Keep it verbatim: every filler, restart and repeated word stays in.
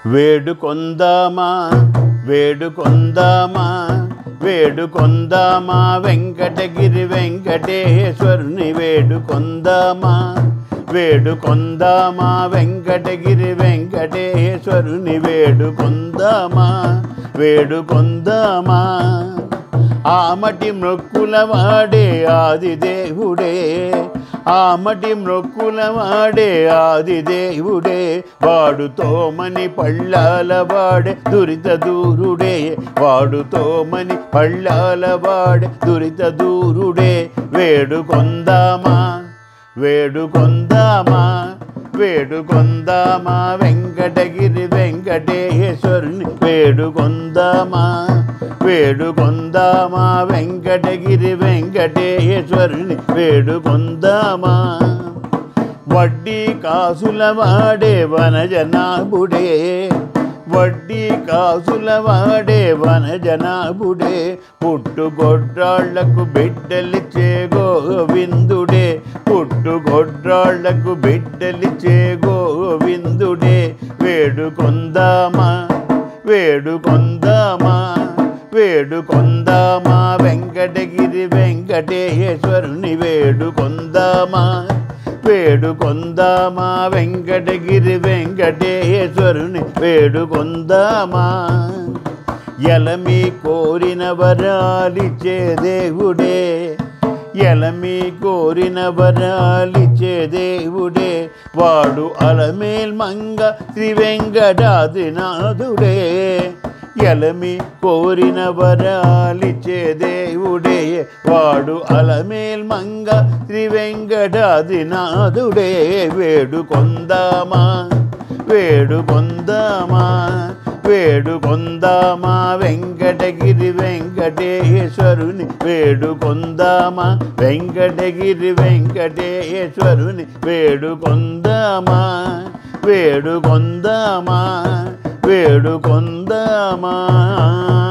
వేడుకొందామా వేడుకొందామా వేడుకొందామా వెంకటగిరి వెంకటేశ్వరుని వేడుకొందామా వేడుకొందామా వెంకటగిరి వెంకటేశ్వరుని వేడుకొందామా వేడుకొందామా ఆమటి మ్రొక్కుల వాడే ఆదిదేవుడే ఆమటి మ్రొక్కుల వాడే ఆదిదేవుడే వాడు తోమని పళ్ళాల వాడే దురిత దూరుడే వాడు తోమని పళ్ళాల వాడే దురిత దూరుడే వేడుకొందామా వేడుకొందామా వేడుకొందామా వెంకటగిరి వెంకటేశ్వరుని వేడుకొందామా వేడుకొందామా వెంకటగిరి వెంకటేశ్వరుని వేడుకొందామా వడ్డీ కాసుల వాడే వనజనాభుడే వడ్డీ కాసుల వాడే వనజనాభుడే పుట్టుగొడ్రాళ్లకు బిడ్డలిచ్చే గోవిందుడే పుట్టుగొడ్రాళ్లకు బిడ్డలిచ్చే గోవిందుడే వేడుకొందామా వేడుకొందామా వేడుకొందామా వెంకటగిరి వెంకటేశ్వరుని వేడుకొందామా వేడుకొందామా వెంకటగిరి వెంకటేశ్వరుని వేడుకొందామా ఎలమి కోరిన వరాలిచ్చే దేవుడే ఎలమి కోరిన వరాలిచ్చే దేవుడే వాడు అలమేల్ మంగ శ్రీ వెంకటాద్రినాథుడే ఎలమి కోరిన వరాలిచ్చే దేవుడే వాడు అలమేల్ మంగ శ్రీ వెంకటాద్రినాథుడే వేడుకొందామా వేడుకొందామా వేడుకొందామా వెంకటగిరి వెంకటేశ్వరుని వేడుకొందామా వెంకటగిరి వెంకటేశ్వరుని వేడుకొందామా వేడుకొందామా వేడుకొందామా